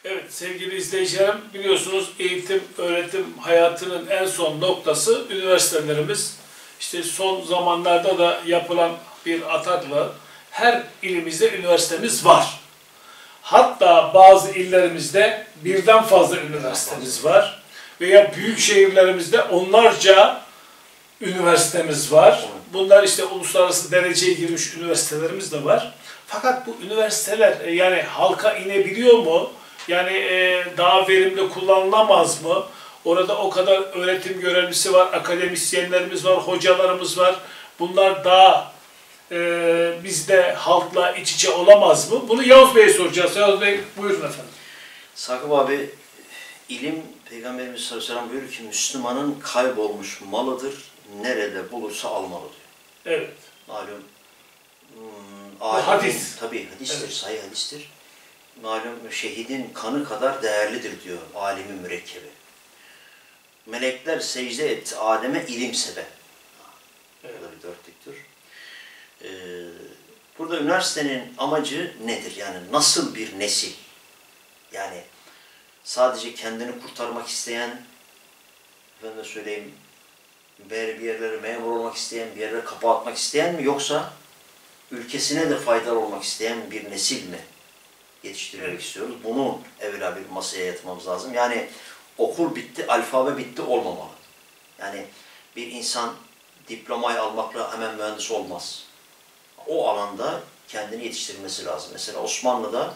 Evet sevgili izleyicilerim, biliyorsunuz eğitim, öğretim hayatının en son noktası üniversitelerimiz. İşte son zamanlarda da yapılan bir atakla her ilimizde üniversitemiz var. Hatta bazı illerimizde birden fazla üniversitemiz var. Veya büyük şehirlerimizde onlarca üniversitemiz var. Bunlar işte uluslararası dereceye girmiş üniversitelerimiz de var. Fakat bu üniversiteler yani halka inebiliyor mu? Yani daha verimli kullanılamaz mı? Orada o kadar öğretim görevlisi var, akademisyenlerimiz var, hocalarımız var. Bunlar daha bizde halkla iç içe olamaz mı? Bunu Yavuz Bey'e soracağız. Yavuz Bey buyurun efendim. Sakıp abi, ilim Peygamberimiz sallallahu aleyhi ve sellem buyuruyor ki Müslümanın kaybolmuş malıdır, nerede bulursa almalı diyor. Evet. Malum hadis. Tabii hadistir, evet. sahih hadistir. Malum şehidin kanı kadar değerlidir diyor alimin mürekkebi. Melekler secde etti Adem'e ilim sebe. Evet. Bu da bir dörtlüktür. Burada üniversitenin amacı nedir? Yani nasıl bir nesil? Yani sadece kendini kurtarmak isteyen, efendim söyleyeyim, bir yerlere memur olmak isteyen, bir yerlere kapı atmak isteyen mi? Yoksa ülkesine de faydalı olmak isteyen bir nesil mi yetiştirmek istiyoruz? Bunu evvela bir masaya yatırmamız lazım. Yani okul bitti, alfabe bitti olmamalı. Yani bir insan diplomayı almakla hemen mühendis olmaz. O alanda kendini yetiştirmesi lazım. Mesela Osmanlı'da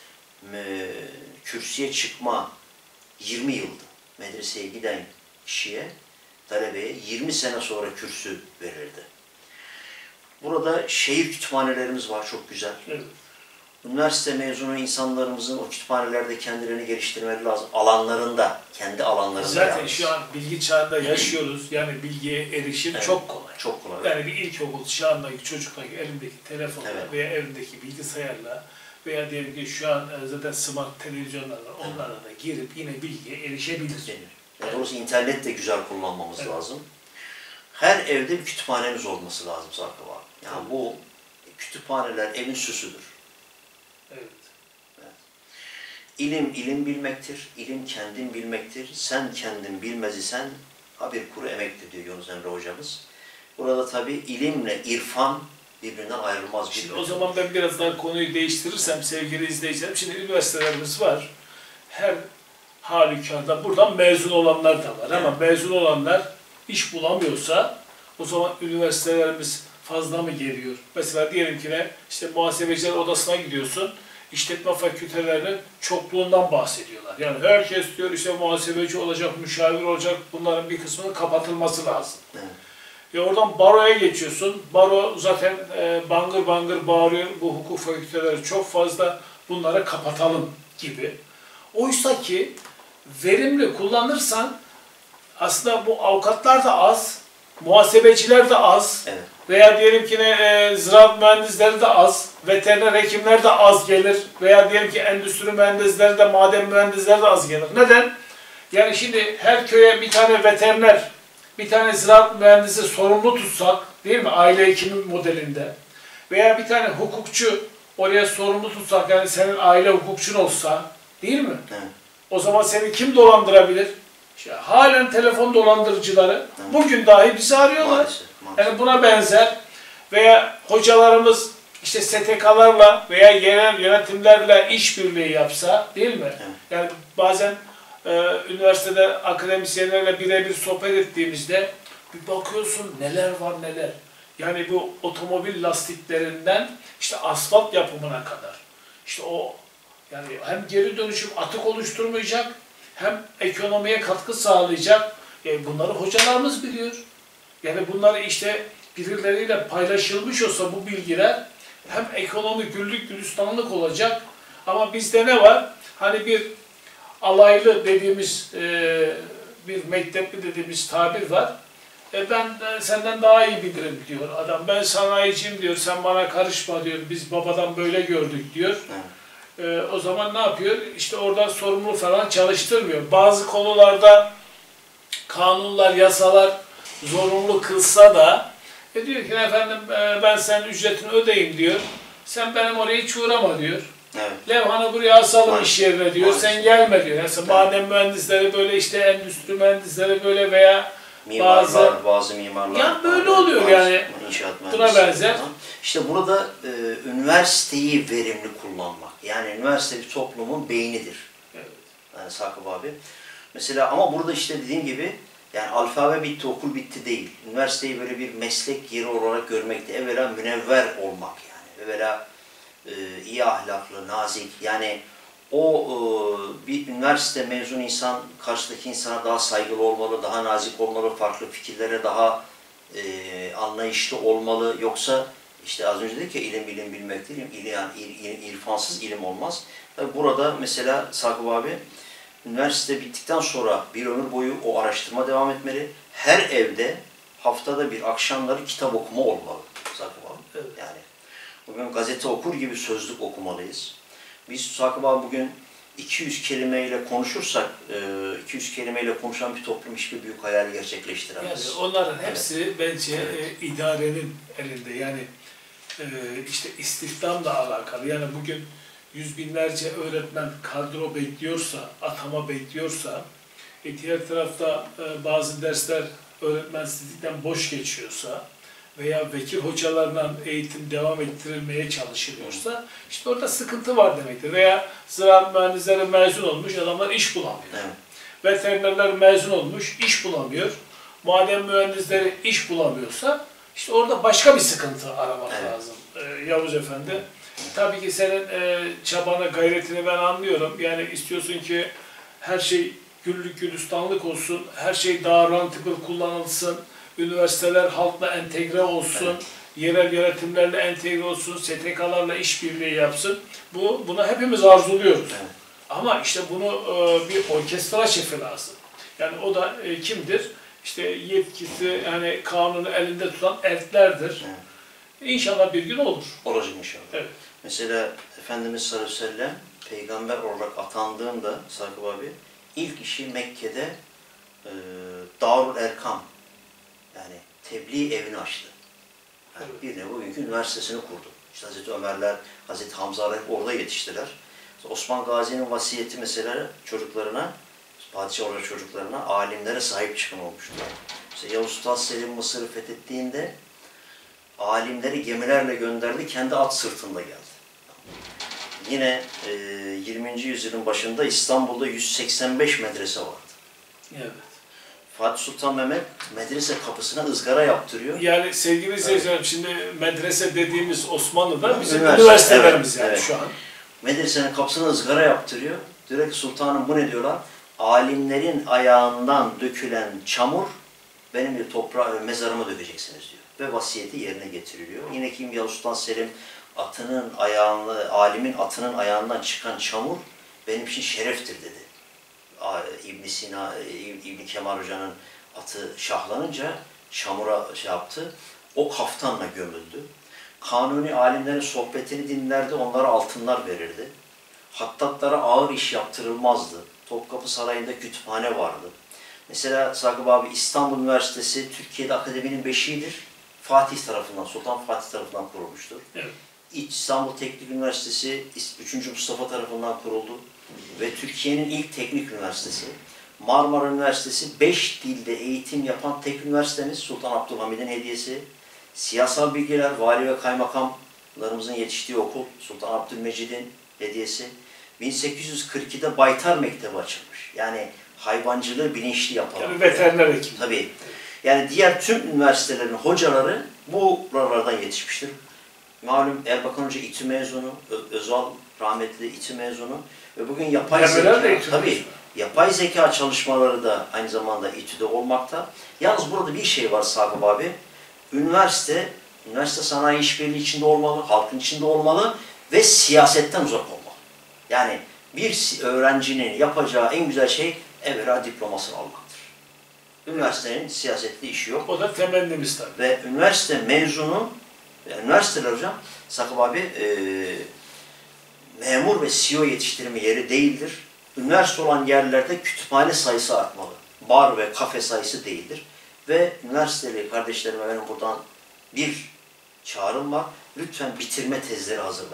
kürsüye çıkma 20 yıldı. Medreseye giden kişiye, talebeye 20 sene sonra kürsü verirdi. Burada şehir kütüphanelerimiz var, çok güzel. Evet. Üniversite mezunu insanlarımızın o kütüphanelerde kendilerini geliştirmeleri lazım. Alanlarında, kendi alanlarında. Zaten yalnız. şu an bilgi çağında yaşıyoruz. Yani bilgiye erişim çok kolay. Çok kolay. Yani bir ilkokul çağındaki çocukların elindeki telefonla veya evindeki bilgisayarla veya diyelim ki şu an zaten smart televizyonlar var. Onlara da girip yine bilgiye erişebilir. Dolayısıyla internet de güzel kullanmamız lazım. Her evde bir kütüphanemiz olması lazım Sakıp abi. Yani bu kütüphaneler evin süsüdür. Evet. İlim bilmektir. İlim kendin bilmektir. Sen kendin bilmez isen ha bir kuru emektir diyor Yunus Emre hocamız. Burada tabii ilimle irfan birbirinden ayrılmaz. Şimdi o zaman ben biraz daha konuyu değiştirirsem sevgili izleyicilerim. Şimdi üniversitelerimiz var. Her halükarda buradan mezun olanlar da var. Ama mezun olanlar iş bulamıyorsa o zaman üniversitelerimiz fazla mı geliyor? Mesela diyelim ki işte muhasebeciler odasına gidiyorsun. İşletme fakültelerinin çokluğundan bahsediyorlar. Yani herkes diyor işte muhasebeci olacak, müşavir olacak. Bunların bir kısmının kapatılması lazım. Oradan baroya geçiyorsun. Baro zaten bangır bangır bağırıyor. Bu hukuk fakülteleri çok fazla. Bunları kapatalım gibi. Oysa ki verimli kullanırsan aslında bu avukatlar da az, muhasebeciler de az veya diyelim ki ziraat mühendisleri de az, veteriner hekimler de az gelir veya diyelim ki endüstri mühendisleri de, maden mühendisleri de az gelir. Neden? Yani şimdi her köye bir tane veteriner, bir tane ziraat mühendisi sorumlu tutsak, değil mi? Aile hekimi modelinde veya bir tane hukukçu oraya sorumlu tutsak, yani senin aile hukukçun olsa, değil mi? O zaman seni kim dolandırabilir? İşte halen telefon dolandırıcıları bugün dahi bizi arıyorlar. Maalesef. Yani buna benzer veya hocalarımız işte STK'larla veya yerel yönetimlerle işbirliği yapsa, değil mi? Yani bazen üniversitede akademisyenlerle birebir sohbet ettiğimizde bir bakıyorsun neler var neler. Yani bu otomobil lastiklerinden işte asfalt yapımına kadar. İşte o yani hem geri dönüşüm atık oluşturmayacak hem ekonomiye katkı sağlayacak. Yani bunları hocalarımız biliyor. Yani bunları işte birileriyle paylaşılmış olsa bu bilgiler hem ekonomi güllük gülistanlık olacak ama bizde ne var? Hani bir alaylı dediğimiz bir mektepli dediğimiz tabir var. Ben senden daha iyi bilirim diyor adam. Ben sanayiciyim diyor. Sen bana karışma diyor. Biz babadan böyle gördük diyor. O zaman ne yapıyor? İşte orada sorumlu falan çalıştırmıyor. Bazı konularda kanunlar, yasalar zorunlu kılsa da diyor ki efendim ben senin ücretini ödeyeyim diyor. Sen benim oraya hiç uğrama diyor. Evet. Levhanı buraya asalım Maalesef. iş yerine diyor. Maalesef. Sen gelme diyor. Yani maden mühendisleri böyle, işte endüstri mühendisleri böyle veya Bazı mimarlar. Ya böyle oluyor yani. İnşaat Buna benzer. İşte burada üniversiteyi verimli kullanmak. Yani üniversite bir toplumun beynidir. Evet. Yani Sakıp abi. Mesela ama burada işte dediğim gibi yani alfabe bitti, okul bitti değil. Üniversiteyi böyle bir meslek yeri olarak görmekte. Evvela münevver olmak yani. Evvela iyi ahlaklı, nazik. Yani bir üniversite mezun insan karşıdaki insana daha saygılı olmalı, daha nazik olmalı, farklı fikirlere daha anlayışlı olmalı. Yoksa işte az önce dedik ya ilim bilmek değil, yani irfansız ilim olmaz. Tabii burada mesela Sakıp abi üniversite bittikten sonra bir ömür boyu o araştırma devam etmeli. Her evde haftada bir akşamları kitap okuma olmalı Sakıp abi. Evet. Yani bugün gazete okur gibi sözlük okumalıyız. Biz Sakıp abi bugün 200 kelimeyle konuşursak, 200 kelimeyle konuşan bir toplum hiçbir büyük hayali gerçekleştiremez. Yani onların hepsi bence idarenin elinde. Yani işte istihdamla alakalı. Yani bugün yüz binlerce öğretmen kadro bekliyorsa, atama bekliyorsa, diğer tarafta bazı dersler öğretmensizlikten boş geçiyorsa veya vekil hocalarla eğitim devam ettirilmeye çalışılıyorsa işte orada sıkıntı var demektir. Veya ziraat mühendisleri mezun olmuş, adamlar iş bulamıyor. Evet. Veterinerler mezun olmuş, iş bulamıyor. Maden mühendisleri iş bulamıyorsa işte orada başka bir sıkıntı aramak lazım. Yavuz Efendi. Tabii ki senin çabanı, gayretini ben anlıyorum. Yani istiyorsun ki her şey güllük gülistanlık olsun, her şey daha rentable kullanılsın, üniversiteler halkla entegre olsun, yerel yönetimlerle entegre olsun, STK'larla işbirliği yapsın. Buna hepimiz arzuluyoruz. Evet. Ama işte bunu bir orkestra şefi lazım. Yani o da kimdir? İşte yetkisi, yani kanunu elinde tutan elflerdir. Evet. İnşallah bir gün olur. Olacak inşallah. Evet. Mesela Efendimiz sallallahu aleyhi ve sellem peygamber olarak atandığında Sakıp abi ilk işi Mekke'de Darul Erkam yani tebliğ evini açtı. Yani bir nevi bugünkü üniversitesini kurdu. İşte Hazreti Ömerler, Hazreti Hamzalar hep orada yetiştiler. Osman Gazi'nin vasiyeti mesela çocuklarına, padişah olarak çocuklarına, alimlere sahip çıkın olmuştu. Mesela Yavuz Sultan Selim Mısır'ı fethettiğinde alimleri gemilerle gönderdi, kendi at sırtında geldi. Yine 20. yüzyılın başında İstanbul'da 185 medrese vardı. Evet. Fatih Sultan Mehmet medrese kapısına ızgara yaptırıyor. Yani sevgili izleyicilerim, şimdi medrese dediğimiz Osmanlı'da bizim Üniversite, üniversitelerimiz evet, yani evet. şu an. Medresenin kapısına ızgara yaptırıyor. Diyor ki sultanım bu ne diyorlar? Alimlerin ayağından dökülen çamur benim bir toprağa, mezarıma dökeceksiniz diyor. Ve vasiyeti yerine getiriliyor. Yine kim Yavuz Sultan Selim alimin atının ayağından çıkan çamur benim için şereftir dedi. İbn Sina, İbn Kemal Hoca'nın atı şahlanınca çamura yaptı. O kaftanla gömüldü. Kanuni alimlerin sohbetini dinlerdi, onlara altınlar verirdi. Hattatlara ağır iş yaptırılmazdı. Topkapı Sarayı'nda kütüphane vardı. Mesela Sakıp abi İstanbul Üniversitesi Türkiye'de akademinin beşiğidir. Fatih tarafından, Sultan Fatih tarafından kurulmuştur. Evet. İstanbul Teknik Üniversitesi 3. Mustafa tarafından kuruldu ve Türkiye'nin ilk teknik üniversitesi. Marmara Üniversitesi 5 dilde eğitim yapan tek üniversitemiz, Sultan Abdülhamid'in hediyesi. Siyasal bilgiler, vali ve kaymakamlarımızın yetiştiği okul, Sultan Abdülmecid'in hediyesi. 1842'de Baytar Mektebi açılmış. Yani hayvancılığı bilinçli yapan. Yani veteriner hekim. Tabii. Yani diğer tüm üniversitelerin hocaları buralardan yetişmiştir. Malum Erbakan Hoca İTÜ mezunu, Özal rahmetli İTÜ mezunu ve bugün yapay yapay zeka çalışmaları da aynı zamanda İTÜ'de olmakta. Yalnız burada bir şey var Sakıp abi. Üniversite sanayi işbirliği içinde olmalı, halkın içinde olmalı ve siyasetten uzak olmalı. Yani bir öğrencinin yapacağı en güzel şey evvela diplomasını almaktır. Üniversitenin siyasetli işi yok. O da temennimiz tabii. Ve üniversite mezunu, üniversiteler hocam, Sakıp abi memur ve CEO yetiştirme yeri değildir. Üniversite olan yerlerde kütüphane sayısı artmalı. Bar ve kafe sayısı değildir. Ve üniversiteli kardeşlerime benim buradan bir çağrım var. Lütfen bitirme tezleri hazırlayın.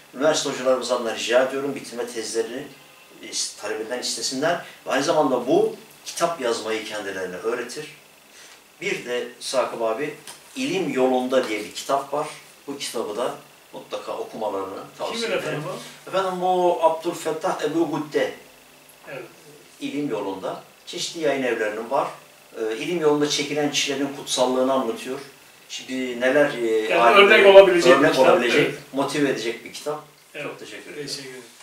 Üniversite hocalarımızdan da rica ediyorum bitirme tezlerini talebeden istesinler. Ve aynı zamanda bu kitap yazmayı kendilerine öğretir. Bir de Sakıp abi İlim Yolunda diye bir kitap var. Bu kitabı da mutlaka okumalarını tavsiye Kimin ederim. efendim o? Efendim bu Abdülfettah Ebu Güdde. Evet. İlim Yolunda. Çeşitli yayın evlerinin var. İlim yolunda çekilen çilenin kutsallığını anlatıyor. Şimdi neler Yani örnek olabilecek bir kitap, olabilecek, evet. motive edecek bir kitap. Evet. Çok teşekkür ederim. Teşekkür ederim.